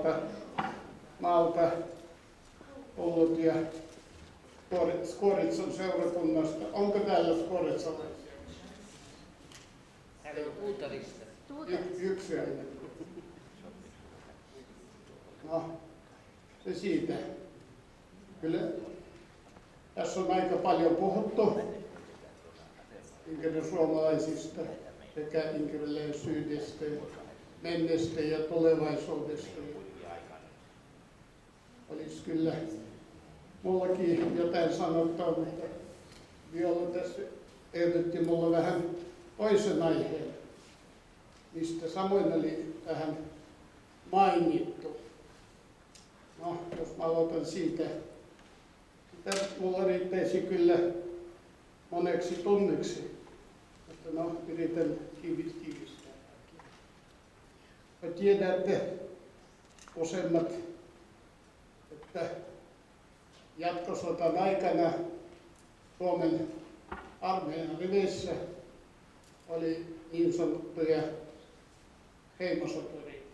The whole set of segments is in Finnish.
maalta ollut ja Skoritsan seurakunnasta. Onko täällä skoritsalaisia? Täällä on Tuutarista. Yksi aina. No, se siitä. Kyllä tässä on aika paljon puhuttu Inkerin suomalaisista sekä inkeriläisyydestä, menneestä ja tulevaisuudesta. Olisi kyllä mullakin jotain sanottavaa, mutta Viola tässä ehdotti mulla vähän toisen aiheen, mistä samoin oli vähän mainittu. No, jos mä aloitan siitä. Mulla riittäisi kyllä moneksi tunniksi, mutta no, yritän tiivistää. Mä tiedätte useimmat, että jatkosodan aikana Suomen armeijan riveissä oli niin sanottuja heimosotureita.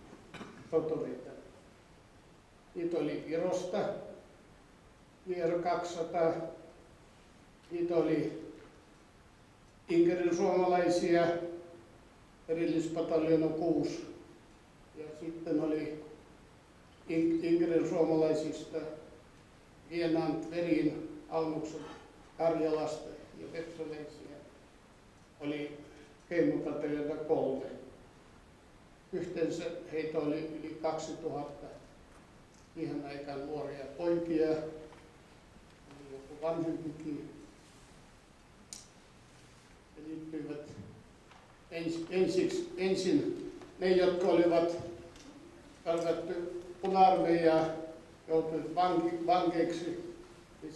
Niitä oli Virosta, Viero 200, niitä oli Inkerin suomalaisia, erillispataljoona 6. Ja sitten oli Inkerin suomalaisista Vienant, Verin, Almuksen, Karjalasta ja Petsoleisia oli heimopataljoona 3. Yhteensä heitä oli yli 2000 ihan aikaan nuoria poikia, joku vanhempikin. He liittyivät ensin ne, jotka olivat palkattu puna-armeijaa, joutuivat vankeiksi, ja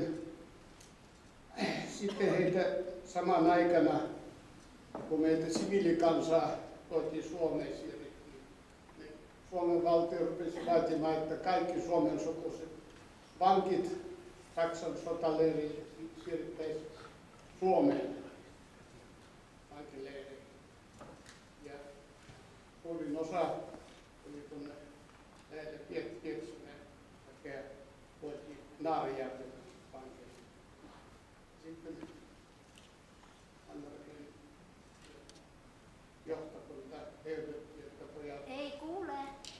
sitten heitä saman aikana, kun meitä siviilikansaa tuotiin Suomeen, Suomen valtio rupesi vaatimaan, että kaikki Suomen sukuiset vankit Saksan sotaleiriin siirrettäisiin Suomeen vankileireihin. Ja suurin osa oli tuonne näille Pieksämäen hakea voitiin Naarijärven vankeihin. Sitten Anna-Marin johtokunta ehdotti, että pojat... Ei kuule.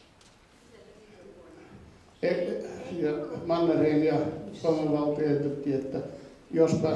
Ja Mannerheim ja Suomen valtio ehdotti, että jospa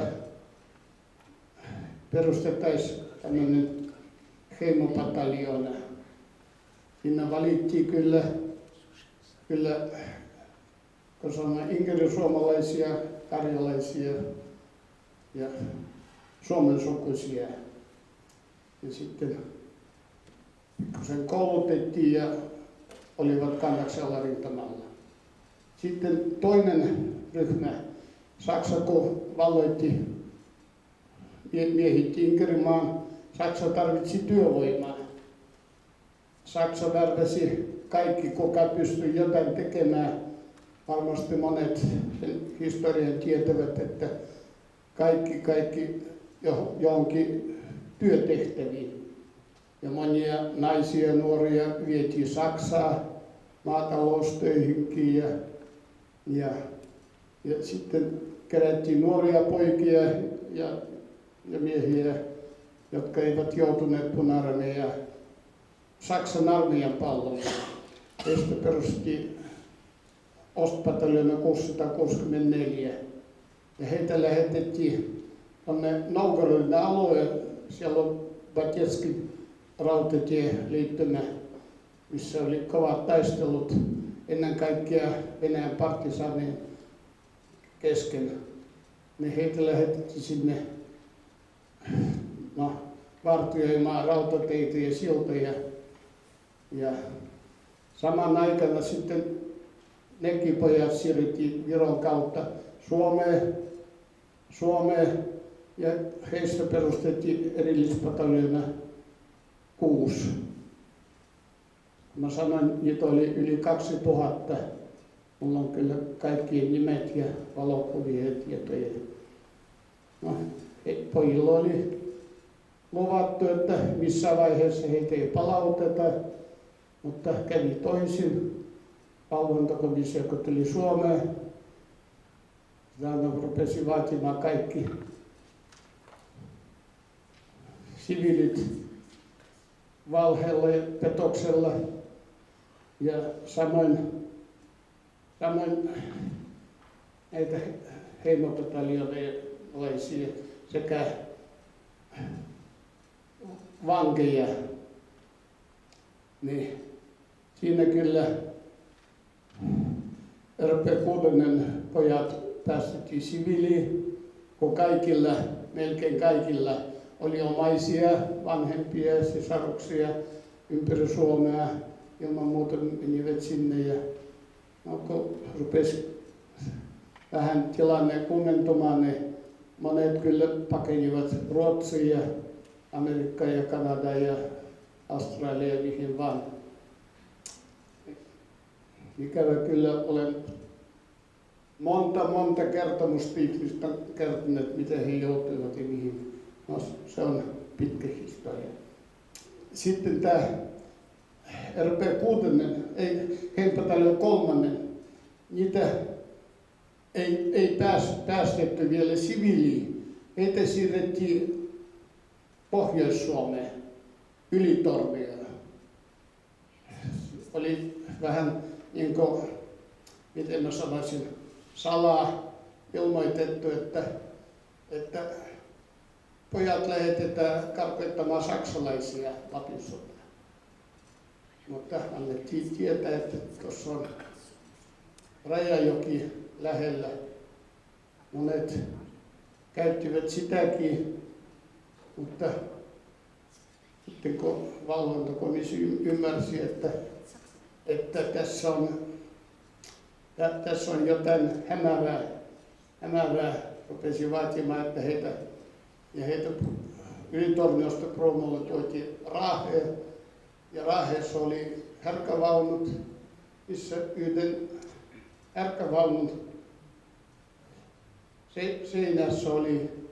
perustettaisiin tämmöinen heimopataljoona. Siinä valittiin kyllä kun sanotaan Inkerin suomalaisia, karjalaisia ja Suomen sukuisia. Ja sitten kun sen koulutettiin ja olivat kannaksella rintamalla. Sitten toinen ryhmä, Saksa kun valloitti, miehitti Inkerimaan, Saksa tarvitsi työvoimaa. Saksa värväsi kaikki, kuka pystyi jotain tekemään. Varmasti monet sen historian tietävät, että kaikki johonkin työtehtäviin. Ja monia naisia ja nuoria vietiin Saksaa maataloustöihinkin ja sitten kerättiin nuoria poikia ja miehiä, jotka eivät joutuneet puna-armeijaan Saksan armeijan palvelukseen. Heistä perusti Ostpataljoona 664 ja heitä lähetettiin tuonne Novgorodin alueen. Siellä on Batetskin rautatieliittymä, missä oli kovat taistelut ennen kaikkea Venäjän partisaanien kesken. Heitä lähetettiin sinne vartioimaan rautateitä ja siltoja. Ja saman aikana sitten nekin pojat siirrettiin Viron kautta Suomeen ja heistä perustettiin erillispataljoona 6. Mä sanoin, niitä oli yli 2000. Mulla on kyllä kaikkien nimet ja valokuvia ja tietoja. No, pojilla oli luvattu, että missä vaiheessa heitä ei palauteta. Mutta kävi toisin. Valvontakomissio, kun tuli Suomeen, rupesi vaatimaan kaikki siviilit valheella ja petoksella ja samoin näitä heimotaljalaisia sekä vankeja, niin siinä kyllä RP6 pojat päästettiin siviiliin, kun melkein kaikilla oli omaisia, vanhempia, sisaruksia ympäri Suomea, ilman muuta menivät sinne. Ja kun rupesi vähän tilanne kuumentumaan, niin monet kyllä pakenivat Ruotsiin ja Amerikkaan ja Kanadaan ja Australiaan, mihin vaan. Ikävä kyllä olen monta kertomusta ihmistä kertoneet, miten he joutuivat ja mihin. No, se on pitkä historia. Sitten tämä RP6, heimotaljala 3, niitä ei päästetty vielä siviiliin. Heitä siirrettiin Pohjois-Suomeen, Ylitornioon. Oli vähän niin kuin, miten mä sanoisin, salaa ilmoitettu, että pojat lähetetään karkoittamaan saksalaisia Lapin sotaan. Mutta annettiin tietää, että tuossa on Rajajoki lähellä. Monet käyttivät sitäkin, mutta sitten kun valvontakomissio ymmärsi, että tässä on jotain hämärää, rupesi vaatimaan, että heitä Ylitorniosta Proomolle tuotiin Raaheen. Ja Raaheessa oli härkävaunut, missä yhden härkävaunun seinässä oli